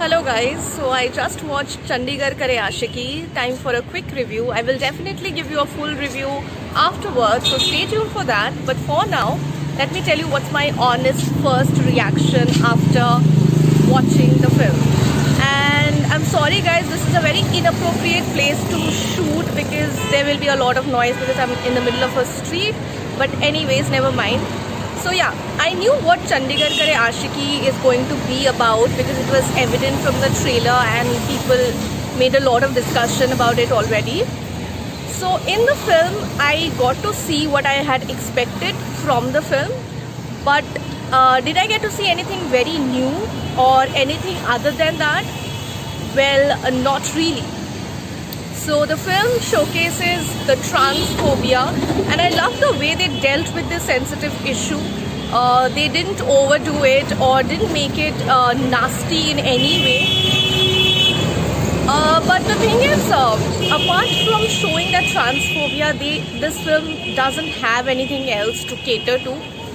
Hello guys, so I just watched Chandigarh Kare Aashiqui. Time for a quick review. I will definitely give you a full review afterwards, so stay tuned for that. But for now, let me tell you what's my honest first reaction after watching the film. And I'm sorry guys, this is a very inappropriate place to shoot because there will be a lot of noise because I'm in the middle of a street. But anyways, never mind. So yeah, I knew what Chandigarh Kare Aashiqui is going to be about because it was evident from the trailer and people made a lot of discussion about it already. So in the film, I got to see what I had expected from the film, but did I get to see anything very new or anything other than that? Well, not really. So the film showcases the transphobia, and I love the way they dealt with this sensitive issue. They didn't overdo it or didn't make it nasty in any way. But the thing is, apart from showing that transphobia, this film doesn't have anything else to cater to.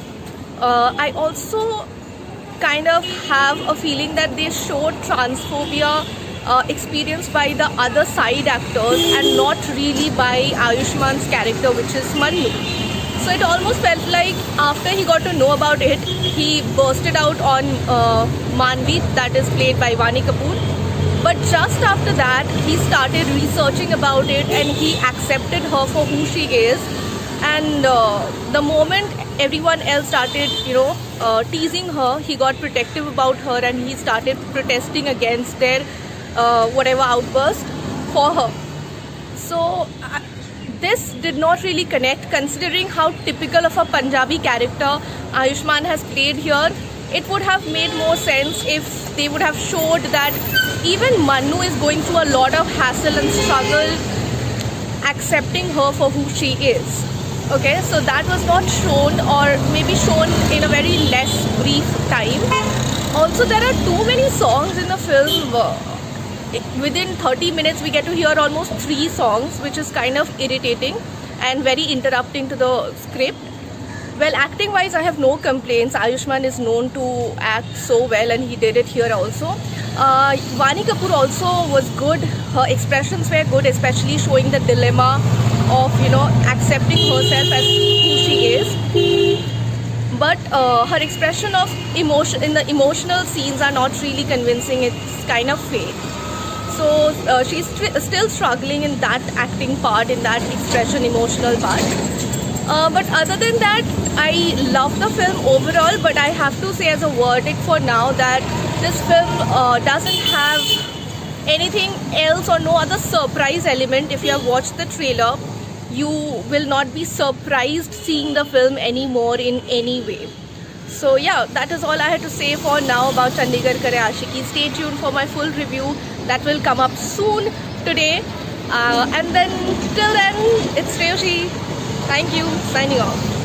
I also kind of have a feeling that they showed transphobia experienced by the other side actors and not really by Ayushman's character, which is Mannu. So it almost felt like after he got to know about it, he bursted out on Manvi, that is played by Vaani Kapoor. But just after that, he started researching about it and he accepted her for who she is. And the moment everyone else started, teasing her, he got protective about her and he started protesting against their whatever outburst for her. So this did not really connect, considering how typical of a Punjabi character Ayushman has played here. It would have made more sense if they would have showed that even Mannu is going through a lot of hassle and struggle accepting her for who she is. Okay, so that was not shown, or maybe shown in a very less brief time. Also, there are too many songs in the film. Within 30 minutes we get to hear almost 3 songs, which is kind of irritating and very interrupting to the script. Well, acting wise I have no complaints. Ayushman is known to act so well and he did it here also. Vaani Kapoor also was good. Her expressions were good, especially showing the dilemma of accepting herself as who she is. But her expression of emotion in the emotional scenes are not really convincing. It's kind of fake. So she's still struggling in that acting part, in that expression, emotional part. But other than that, I love the film overall. But I have to say as a verdict for now that this film doesn't have anything else or no other surprise element. If you have watched the trailer, you will not be surprised seeing the film anymore in any way. So yeah, that is all I had to say for now about Chandigarh Kare Aashiqui. Stay tuned for my full review that will come up soon today. And then till then, it's Ryoshi. Thank you. Signing off.